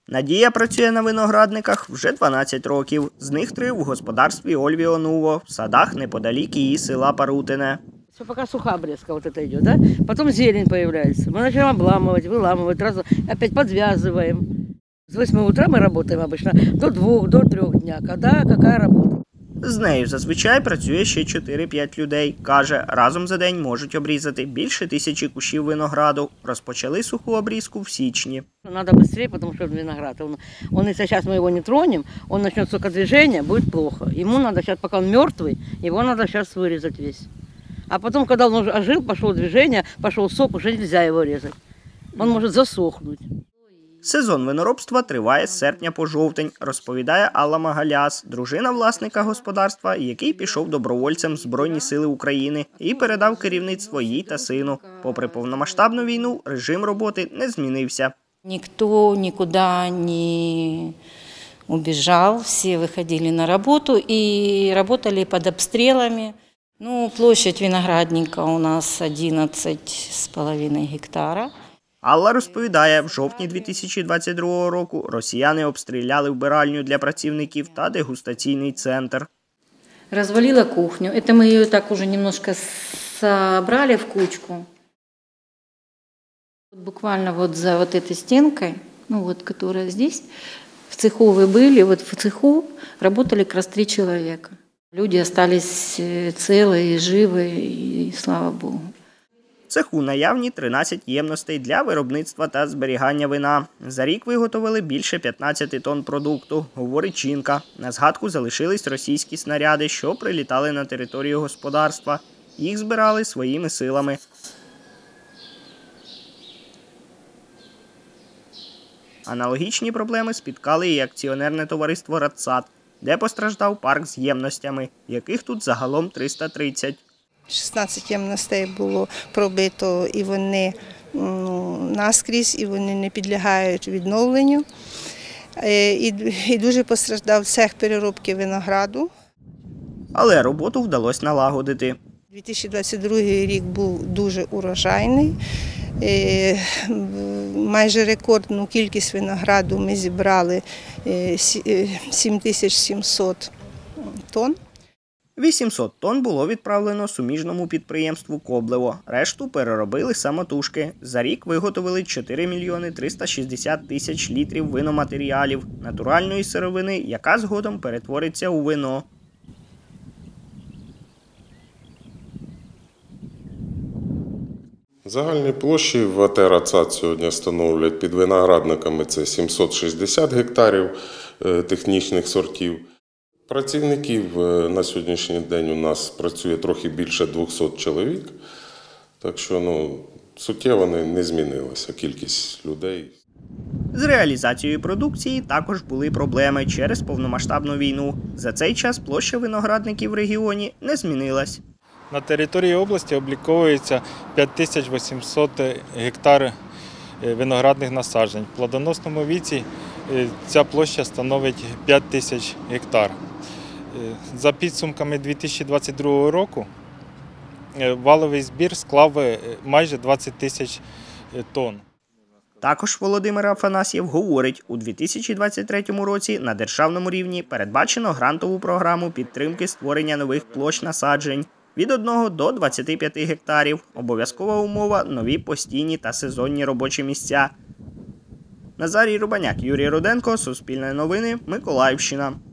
Надія працює на виноградниках вже 12 років. З них 3 в господарстві Ольги Онуво, в садах неподалік її села Парутине. Все, пока сухая обрезка вот это идет, да? Потом зелень появляется. Мы начинаем обламывать, выламывать, опять подвязываем. С 8 утра мы работаем обычно до 2, до 3 дня. Когда какая работа. З нею зазвичай працює ще 4-5 людей. Каже, разом за день можуть обрізати більше 1000 кущів винограду. Розпочали суху обрізку в січні. Надо быстрее, потому что виноград, он если сейчас мы его не тронем, он начнет сокодвижение, будет плохо. Ему надо сейчас, пока он мертвый, его надо сейчас вырезать весь. А потом, когда он уже ожил, пошло движение, пошел сок, уже нельзя его резать. Он может засохнуть. Сезон виноробства триває з серпня по жовтень, розповідає Алла Магаляс, дружина власника господарства, який пішов добровольцем в Збройні сили України і передав керівництво їй та сину. Попри повномасштабну війну, режим роботи не змінився. Ніхто нікуди не убежал, всі виходили на роботу і працювали під обстрілами. Площадь виноградника у нас 11,5 гектара. Алла розповідає, в жовтні 2022 року росіяни обстріляли вбиральню для працівників та дегустаційний центр. Розвалила кухню. Это мы ее так уже немножко собрали в кучку. Буквально вот за вот этой стенкой, которая здесь, в цеху вы были, вот в цеху работали как раз 3 человека. Люди остались целые, живы, и слава Богу. В цеху наявні 13 ємностей для виробництва та зберігання вина. За рік виготовили більше 15 тонн продукту, говорить жінка. На згадку залишились російські снаряди, що прилітали на територію господарства. Їх збирали своїми силами. Аналогічні проблеми спіткали і акціонерне товариство «Радсад», де постраждав парк з ємностями, яких тут загалом 330. 16 ємностей було пробито, і вони наскрізь, і вони не підлягають відновленню. І дуже постраждав цех переробки винограду. Але роботу вдалося налагодити. 2022 рік був дуже урожайний. Майже рекордну кількість винограду ми зібрали 7700 тонн. 800 тонн було відправлено суміжному підприємству «Коблево». Решту переробили самотужки. За рік виготовили 4 мільйони 360 тисяч літрів виноматеріалів, натуральної сировини, яка згодом перетвориться у вино. Загальні площі в АТ «Радсад» сьогодні становлять під виноградниками це 760 гектарів технічних сортів. Працівників на сьогоднішній день у нас працює трохи більше 200 чоловік, так що суттєво не змінилася кількість людей. З реалізацією продукції також були проблеми через повномасштабну війну. За цей час площа виноградників в регіоні не змінилась. На території області обліковується 5800 гектар виноградних насаджень. В плодоносному віці ця площа становить 5000 гектар. За підсумками 2022 року валовий збір склав майже 20 тисяч тонн. Також Володимир Афанасьєв говорить, у 2023 році на державному рівні передбачено грантову програму підтримки створення нових площ насаджень від 1 до 25 гектарів. Обов'язкова умова – нові постійні та сезонні робочі місця. Назарій Рубаняк, Юрій Руденко, Суспільне новини, Миколаївщина.